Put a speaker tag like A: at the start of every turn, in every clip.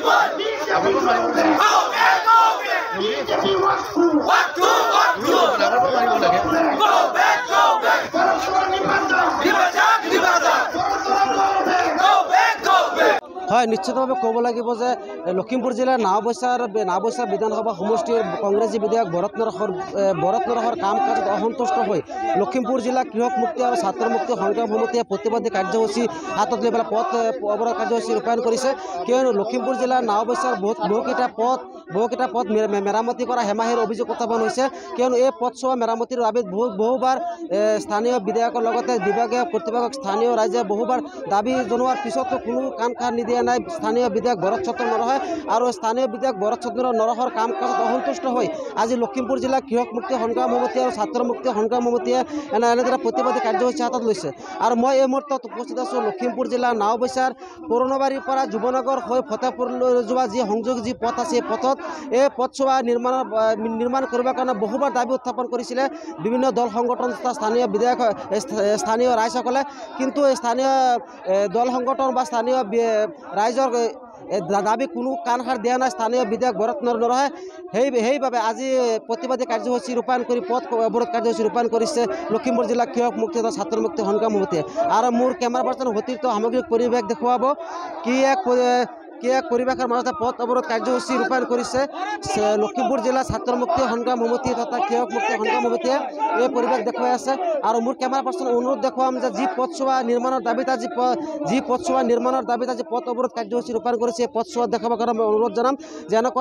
A: হয়, নিশ্চিতভাৱে ক'ব লাগিব যে লখিমপুৰ জিলাৰ নাওবৈচাৰ বিধানসভা সমষ্টিৰ কংগ্ৰেছী বিধায়ক ভৰত নৰহৰ কাম কাজত অসন্তুষ্ট হৈ লখিমপুৰ জিলা কৃষক মুক্তি আৰু ছাত্ৰ মুক্তি সংগ্ৰাম সমিতিয়ে প্ৰতিবাদী কাৰ্যসূচী হাতত লৈ পেলাই পথ অৱৰোধ কাৰ্যসূচী ৰূপায়ণ কৰিছে। কিয়নো লখিমপুৰ জিলাৰ নাওবৈচাৰ বহুকেইটা পথ মেৰামতি কৰা হেমাহিৰ অভিযোগ উত্থাপন হৈছে। কিয়নো এই পথছোৱা মেৰামতিৰ বাবে বহুবাৰ স্থানীয় বিধায়কৰ লগতে বিভাগীয় কৰ্তৃপক্ষক স্থানীয় ৰাইজে বহুবাৰ দাবী জনোৱাৰ পিছতো কোনো কাণ সাৰ নিদিয়া নাই স্থানীয় বিধায়ক ভৰত নৰহে। আৰু স্থানীয় বিধায়ক ভৰত নৰহৰ কাম কাজত অসন্তুষ্ট হৈ আজি লখিমপুৰ জিলা কৃষক মুক্তি সংগ্ৰাম সমিতি আৰু ছাত্ৰ মুক্তি সংগ্ৰাম সমিতিয়ে এনেদৰে প্ৰতিবাদী কাৰ্যসূচী হাতত লৈছে। আৰু মই এই মুহূৰ্তত উপস্থিত আছোঁ লখিমপুৰ জিলাৰ নাওবৈচাৰ কৰণবাৰীৰ পৰা যুৱনগৰ হৈ ফতেপুৰলৈ যোৱা যি পথ আছে এই পথত এই পথছোৱা নিৰ্মাণ কৰিবৰ কাৰণে বহুবাৰ দাবী উত্থাপন কৰিছিলে বিভিন্ন দল সংগঠন তথা স্থানীয় ৰাইজসকলে। কিন্তু স্থানীয় দল সংগঠন বা স্থানীয় ৰাইজৰ দাবী কোনো কাণ সাৰ দিয়া নাই স্থানীয় বিধায়ক ভৰত নৰহে। সেইবাবে আজি প্ৰতিবাদী কাৰ্যসূচী ৰূপায়ণ কৰি পথ অৱৰোধ কাৰ্যসূচী ৰূপায়ণ কৰিছে লখিমপুৰ জিলা কৃষক মুক্তি তথা ছাত্ৰ মুক্তি সংগ্ৰাম সমিতিয়ে। আৰু মোৰ কেমেৰা পাৰ্চন সতীৰ্থ সামগ্ৰিক পৰিৱেশ দেখুৱাব কি এক পৰিৱেশৰ মাজতে পথ অৱৰোধ কাৰ্যসূচী ৰূপায়ণ কৰিছে লখিমপুৰ জিলা ছাত্ৰ মুক্তি সংগ্ৰাম সমিতি তথা কৃষক মুক্তি সংগ্ৰাম সমিতিয়ে এই পৰিৱেশ দেখুৱাই আছে। আৰু মোৰ কেমেৰা পাৰ্চন অনুৰোধ দেখুৱাম যে যি পথছোৱা নিৰ্মাণৰ দাবীত আজি পথ অৱৰোধ কাৰ্যসূচী ৰূপায়ণ কৰিছে এই পথছোৱা দেখাবৰ কাৰণে মই অনুৰোধ জনাম যে এনেকুৱা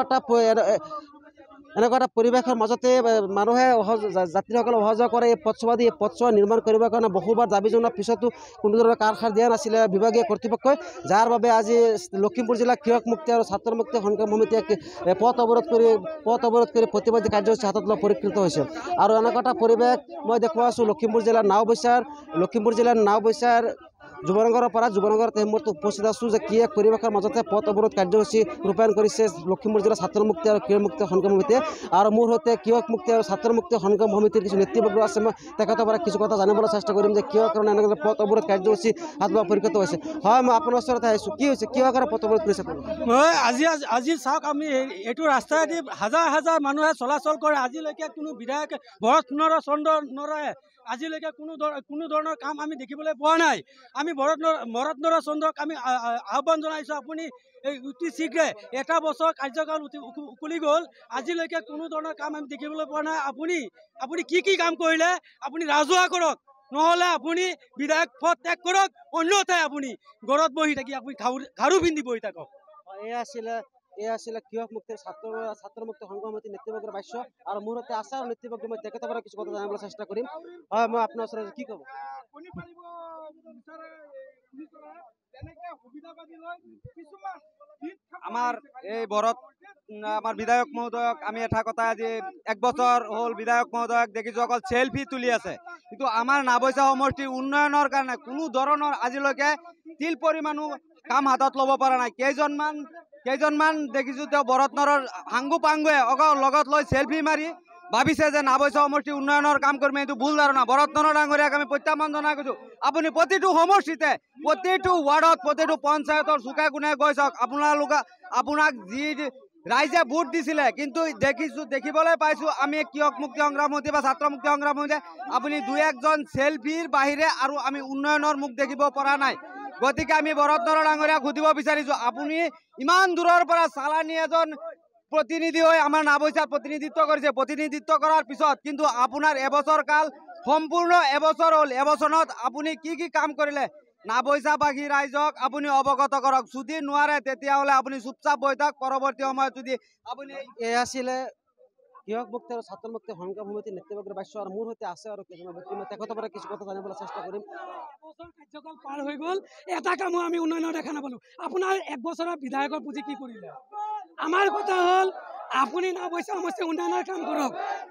A: এটা পৰিৱেশৰ মাজতে মানুহে যাত্ৰীসকলে অহা যোৱা কৰে এই পথছোৱা নিৰ্মাণ কৰিবৰ কাৰণে বহুবাৰ দাবী জনোৱাৰ পিছতো কোনো ধৰণৰ কাণ সাৰ দিয়া নাছিলে বিভাগীয় কৰ্তৃপক্ষই, যাৰ বাবে আজি লখিমপুৰ জিলা কৃষক মুক্তি আৰু ছাত্ৰ মুক্তি সংগ্ৰাম সমিতিয়ে পথ অৱৰোধ কৰি প্ৰতিবাদী কাৰ্যসূচী হাতত লোৱা পৰিকৃত হৈছে। আৰু এনেকুৱা এটা পৰিৱেশ মই দেখুৱাই আছোঁ লখিমপুৰ জিলাৰ নাওবৈচাৰ যুৱনগৰত এই মুহূৰ্তত উপস্থিত আছোঁ যে কি এক পৰিৱেশৰ মাজতে পথ অৱৰোধ কাৰ্যসূচী ৰূপায়ণ কৰিছে লখিমপুৰ জিলা ছাত্ৰ মুক্তি আৰু কৃষক মুক্তি সংগ্ৰাম সমিতিয়ে। আৰু মোৰ সৈতে কৃষক মুক্তি আৰু ছাত্ৰ মুক্তি সংগ্ৰাম সমিতিৰ কিছু নেতৃবৰ্গ আছে। মই তেখেতৰ পৰা কিছু কথা জানিবলৈ চেষ্টা কৰিম যে কিয় কাৰণে এনেকৈ পথ অৱৰোধ কাৰ্যসূচী হাত লোৱা পৰিকৃত হৈছে। হয়, মই আপোনাৰ ওচৰতে আহিছোঁ, কি হৈছে কিয় কাৰণে পথ অৱৰোধ কৰিছে?
B: আজি চাওক, আমি এইটো ৰাস্তাইদি হাজাৰ মানুহে চলাচল কৰে। আজিলৈকে কোনো বিধায়ক ভৰত নৰহে আজিলৈকে কোনো ধৰণৰ কাম আমি দেখিবলৈ পোৱা নাই। আমি ভৰত নৰক আমি আহ্বান জনাইছোঁ, আপুনি অতি শীঘ্ৰে এটা বছৰ কাৰ্যকাল উকলি গ'ল, আজিলৈকে কোনো ধৰণৰ কাম আমি দেখিবলৈ পোৱা নাই। আপুনি কি কাম কৰিলে আপুনি ৰাজহুৱা কৰক, নহ'লে আপুনি বিধায়ক পদ ত্যাগ কৰক, অন্যথাই আপুনি ঘৰত বহি থাকি আপুনি ঘাৰু পিন্ধি বহি থাকক।
A: এয়া আছিলে কৃষক মুক্তিৰ ছাত্ৰ মুক্তি সংগ্ৰাম সমিতিৰ নেতৃবৰ্গৰ ভাষ্য। আৰু মোৰ সৈতে আছে আৰু নেতৃবৰ্গ, মই তেখেতৰ পৰা কিছু কথা জানিবলৈ চেষ্টা কৰিম। হয়, মই আপোনাৰ ওচৰত কি ক'ব?
C: আমাৰ বিধায়ক মহোদয়ক আমি এটা কথা, আজি 1 বছৰ হ'ল বিধায়ক মহোদয়ক দেখিছোঁ অকল চেলফি তুলি আছে, কিন্তু আমাৰ নাওবৈচা সমষ্টিৰ উন্নয়নৰ কাৰণে কোনো ধৰণৰ আজিলৈকে তিল পৰিমাণো কাম হাতত ল'ব পৰা নাই। কেইজনমান দেখিছোঁ তেওঁ ভৰত নৰৰ হাংগু পাংগুৱে অকল লগত লৈ চেলফি মাৰি ভাবিছে যে নাওবৈচা সমষ্টি উন্নয়নৰ কাম কৰিম। এইটো ভুল ধাৰণা। ভৰত নৰ ডাঙৰীয়াক আমি প্ৰত্যাহ্বান জনাই কৈছোঁ, আপুনি প্ৰতিটো সমষ্টিতে প্ৰতিটো ৱাৰ্ডত প্ৰতিটো পঞ্চায়তৰ চুকে কোণে গৈ চাওক। আপোনাক যি ৰাইজে ভোট দিছিলে, কিন্তু দেখিবলৈ পাইছোঁ আমি কৃষক মুক্তি সংগ্ৰাম সমিতি বা ছাত্ৰ মুক্তি সংগ্ৰাম সমিতি আপুনি 2-1জন চেলফিৰ বাহিৰে আৰু আমি উন্নয়নৰ মুখ দেখিব পৰা নাই। গতিকে আমি ভৰত নৰ ডাঙৰীয়াক সুধিব বিচাৰিছোঁ, আপুনি ইমান দূৰৰ পৰা চালানী এজন প্ৰতিনিধি হৈ আমাৰ নাওবৈচাত প্ৰতিনিধিত্ব কৰিছে, প্ৰতিনিধিত্ব কৰাৰ পিছত কিন্তু আপোনাৰ এবছৰ কাল সম্পূৰ্ণ এবছৰ হ'ল, এবছৰত আপুনি কি কাম কৰিলে নাওবৈচাবাসী ৰাইজক আপুনি অৱগত কৰক। যদি নোৱাৰে তেতিয়াহ'লে আপুনি চুপচাপ বহি থাকক। পৰৱৰ্তী সময়ত যদি আপুনি
A: এয়া আছিলে কৃষক মুক্তি আৰু ছাত্ৰ মুক্তি সংগ্ৰাম সমিতিৰ নেতৃবৰ্গৰ ভাষ্য। আৰু মোৰ সৈতে আছে আৰু কিছুমান ব্যক্তি, মই তেখেতৰ পৰা কিছু কথা জানিবলৈ চেষ্টা কৰিম।
B: কাৰ্যকাল পাৰ হৈ গ'ল, এটা কামো আমি উন্নয়নৰ দেখা নাপালোঁ। আপোনাৰ 1 বছৰৰ বিধায়কৰ পুঁজি কি কৰিলে? আমাৰ কথা হ'ল আপুনি নাওবৈচা সমষ্টিৰ উন্নয়নৰ কাম কৰক,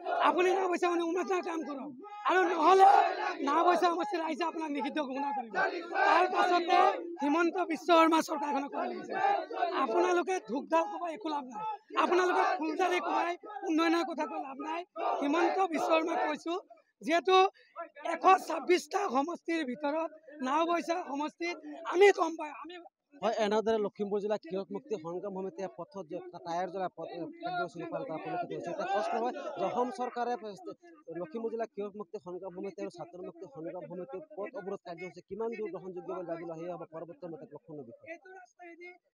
B: আৰু নহ'লে নাওবৈচা সমষ্টিৰ ৰাইজে আপোনাক নিষিদ্ধ ঘোষণা কৰিব। তাৰ পাছতে হিমন্ত বিশ্ব শৰ্মা চৰকাৰখনক ক'ব লাগিছে, আপোনালোকে ধূপধাপ ক'বাই একো লাভ নাই, আপোনালোকে ফুলজাৰি ক'বাই উন্নয়নৰ কথা কৈ লাভ নাই। হিমন্ত বিশ্ব শৰ্মাক কৈছোঁ, যিহেতু 126টা সমষ্টিৰ ভিতৰত নাওবৈচা সমষ্টিত আমি গম পাই, আমি
A: হয় এনেদৰে লখিমপুৰ জিলা কৃষক মুক্তি সংগ্ৰাম সমিতিয়ে পথত টায়াৰ জ্বলাই কাৰ্যসূচী ৰূপায়ণ কৰা পৰিলক্ষিত হৈছে। এতিয়া প্ৰশ্ন হয় যে অসম চৰকাৰে লখিমপুৰ জিলা কৃষক মুক্তি সংগ্ৰাম সমিতি আৰু ছাত্ৰ মুক্তি সংগ্ৰাম সমিতিৰ পথ অৱৰোধ কাৰ্যসূচী কিমান দূৰ গ্ৰহণযোগ্য বুলি ভাবিলে সেয়া হ'ব পৰৱৰ্তী মতে লক্ষণীয় বিষয়।